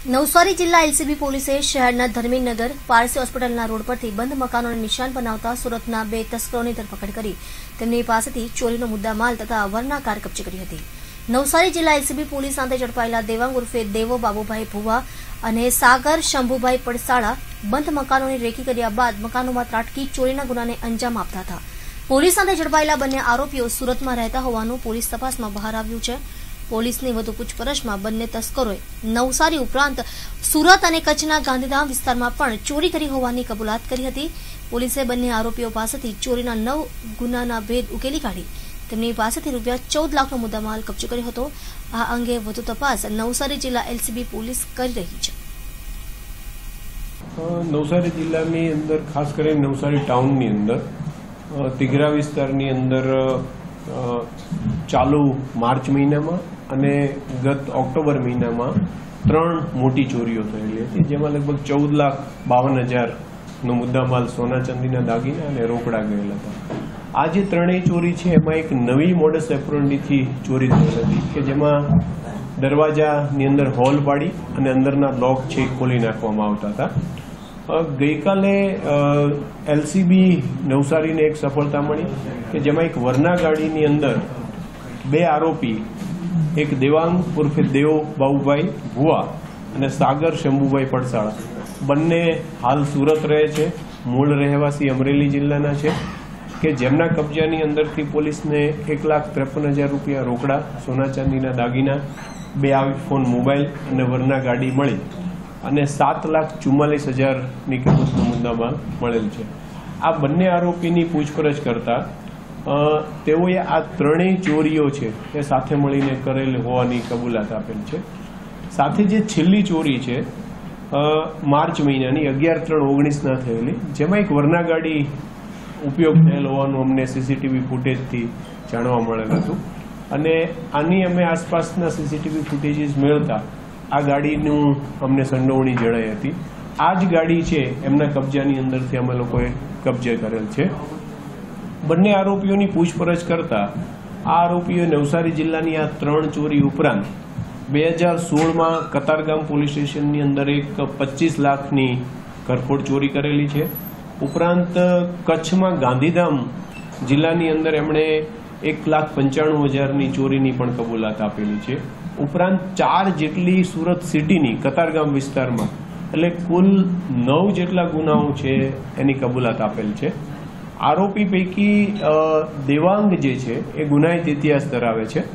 નવસારી જિલ્લા એલસીબી પોલીસે શહેરના ધર્મીનગર પારસી હોસ્પિટલના રોડ પરથી બંધ મકાનોને નિશાન બનાવતા સુરતના 2 તસ્કરોની ધરપકડ કરી તેમની પાસેથી ચોરીનો મુદ્દામાલ તથા વરના કાર કબજે કરી હતી। નવસારી જિલ્લા એલસીબી પોલીસ સાથે ઝડપાયેલા દેવાંગ ઉર્ફે દેવો બાબુભાઈ ભુવા અને સાગર શંભુભાઈ પડસાળા બંધ મકાનોની રેકી કર્યા બાદ મકાનોમાં ત્રાટકી ચોરીના ગુનાને અંજામ આપતા હતા। પોલીસ સાથે ઝડપાયેલા બંને આરોપીઓ સુરતમાં રહેતા હોવાનું પોલીસ તપાસમાં બહાર આવ્યું છે। પોલીસની વધુ પૂછપરછમાં બંને તસ્કરોએ નવસારી ઉપરાંત સુરત અને કચ્છના ગાંધીધામ વિસ્તારમાં પણ ચોરી કરી હોવાની કબૂલાત કરી હતી। પોલીસે બંને આરોપીઓ પાસેથી ચોરીના 9 ગુનાના ભેદ ઉકેલી કાઢી તેમની પાસેથી ₹14 લાખનો મુદ્દામાલ કબજે કર્યો હતો। આ અંગે વધુ તપાસ નવસારી જિલ્લા એલસીબી પોલીસ કરી રહી છે। નવસારી જિલ્લાની અંદર ખાસ કરીને નવસારી ટાઉનની અંદર તિઘરા વિસ્તારની અંદર ચાલુ માર્ચ મહિનામાં અને ગત ઓક્ટોબર મહિનામાં 3 મોટી ચોરીઓ થયેલી હતી, જેમાં લગભગ 14,52,000નો મુદ્દામાલ સોના ચાંદીના દાગીના અને રોકડા ગયેલા હતા। આ જે ત્રણેય ચોરી છે એમાં એક નવી મોડસ એપ્રોન્ડીથી ચોરી થયેલ હતી કે જેમાં દરવાજાની અંદર હોલ પાડી અને અંદરના લોક છે ખોલી નાખવામાં આવતા હતા। ગઈકાલે એલસીબી નવસારીને એક સફળતા મળી કે જેમાં એક વરના ગાડીની અંદર 2 આરોપી, એક દેવાંગ ઉર્ફે દેવ બાબુભાઈ ભુવા અને સાગર શંભુભાઈ પડસાળા, બંને હાલ સુરત રહે છે, મૂળ રહેવાસી અમરેલી જિલ્લાના છે, કે જેમના કબજાની અંદરથી પોલીસને ₹1,53,000 રોકડા, સોના ચાંદીના દાગીના, 2 આઈફોન મોબાઈલ અને વરના ગાડી મળી અને ₹7,44,000ની કિંમતનો મુદ્દામાલ મળેલ છે। આ બંને આરોપીની પૂછપરછ કરતા તેઓએ આ ત્રણેય ચોરીઓ છે એ સાથે મળીને કરેલ હોવાની કબૂલાત આપેલ છે। સાથે જે છેલ્લી ચોરી છે માર્ચ મહિનાની 11/3/19ના થયેલી, જેમાં એક વરના ગાડી ઉપયોગ થયેલ હોવાનું અમને સીસીટીવી ફૂટેજથી જાણવા મળેલ હતું અને આની અમે આસપાસના સીસીટીવી ફૂટેજીસ મેળવતા આ ગાડીનું અમને સંડોવણી જણાઈ હતી। આ જ ગાડી છે એમના કબજાની અંદરથી અમે લોકોએ કબજે કરેલ છે। બંને આરોપીઓની પૂછપરછ કરતા આ આરોપીઓ નવસારી જિલ્લાની આ 3 ચોરી ઉપરાંત 2016માં કતારગામ પોલીસ સ્ટેશનની અંદર એક 25 લાખની ઘરફોડ ચોરી કરેલી છે। ઉપરાંત કચ્છમાં ગાંધીધામ જિલ્લાની અંદર એમણે 1,95,000ની ચોરીની પણ કબૂલાત આપેલી છે। ઉપરાંત 4 જેટલી સુરત સિટીની કતારગામ વિસ્તારમાં, એટલે કુલ 9 જેટલા ગુનાઓ છે એની કબૂલાત આપેલ છે। આરોપી પૈકી દેવાંગ જે છે એ ગુનાહિત ઇતિહાસ ધરાવે છે।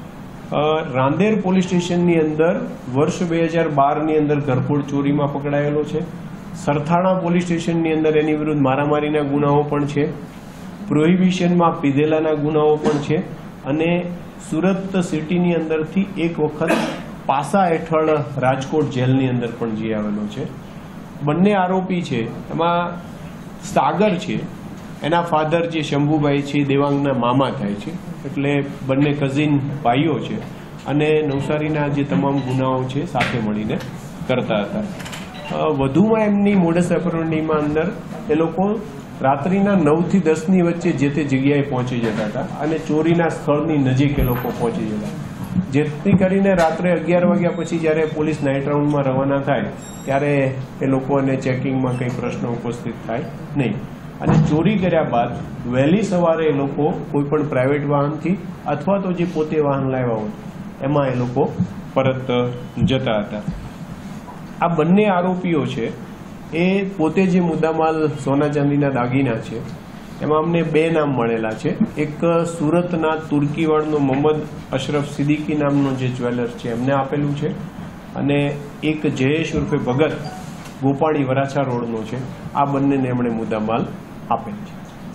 રાંદેર પોલીસ સ્ટેશનની અંદર વર્ષ 2012ની અંદર ઘરફોડ ચોરીમાં પકડાયેલો છે। સરથાણા પોલીસ સ્ટેશનની અંદર એની વિરુદ્ધ મારામારીના ગુનાઓ પણ છે, પ્રોહિબિશનમાં પીધેલાના ગુનાઓ પણ છે અને સુરત સિટીની અંદરથી એક વખત પાસા હેઠળ રાજકોટ જેલની અંદર પણ જઈ આવેલો છે। બંને આરોપી છે એમાં સાગર છે, એના ફાધર જે શંભુભાઈ છે દેવાંગના મામા થાય છે, એટલે બંને કઝિન ભાઈઓ છે અને નવસારીના જે તમામ ગુનાઓ છે સાથે મળીને કરતા હતા। વધુમાં એમની મોડસ ઓપરેન્ડીમાં અંદર એ લોકો રાત્રિના 9 થી 10ની વચ્ચે જે તે જગ્યાએ પહોંચી જતા હતા અને ચોરીના સ્થળની નજીક એ લોકો પહોંચી જતા, જેથી કરીને રાત્રે 11 વાગ્યા પછી જ્યારે પોલીસ નાઇટ રાઉન્ડમાં રવાના થાય ત્યારે એ લોકોને ચેકિંગમાં કંઈ પ્રશ્ન ઉપસ્થિત થાય નહીં અને ચોરી કર્યા બાદ વહેલી સવારે એ લોકો કોઈ પણ પ્રાઇવેટ વાહનથી અથવા તો જે પોતે વાહન લાવ્યા હોય એમાં એ લોકો પરત જતા હતા। આ બંને આરોપીઓ છે એ પોતે જે મુદ્દામાલ સોના ચાંદીના દાગીના છે એમાં અમને 2 નામ મળેલા છે। એક સુરતના તુર્કીવાડનો મોહમ્મદ અશરફ સિદ્દીકી નામનો જે જ્વેલર્સ છે એમને આપેલું છે અને એક જયેશ ઉર્ફે ભગત ગોપાણી વરાછા રોડનો છે, આ બંનેને એમણે મુદ્દામાલ આપેલ છે।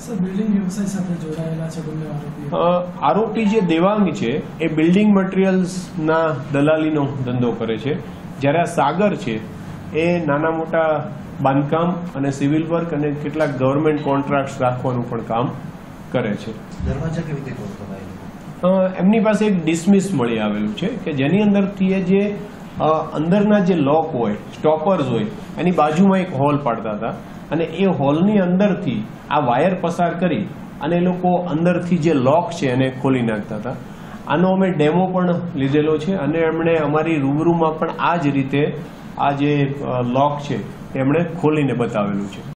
આરોપી જે દેવાંગ છે એ બિલ્ડિંગ મટીરિયલ્સના દલાલીનો ધંધો કરે છે, જ્યારે આ સાગર છે એ નાના મોટા બાંધકામ અને સિવિલ વર્ક અને કેટલાક ગવર્મેન્ટ કોન્ટ્રાક્ટ રાખવાનું પણ કામ કરે છે। એમની પાસે એક ડિસમિસ મળી આવેલું છે કે જેની અંદરથી એ જે અંદરના જે લોક હોય, સ્ટોપર્સ હોય, એની બાજુમાં એક હોલ પાડતા હતા અને એ હોલની અંદરથી આ વાયર પસાર કરી અને એ લોકો અંદરથી જે લોક છે એને ખોલી નાખતા હતા। આનો અમે ડેમો પણ લીધેલો છે અને એમણે અમારી રૂબરૂમાં પણ આ જ રીતે આ જે લોક છે એમણે ખોલીને બતાવેલું છે.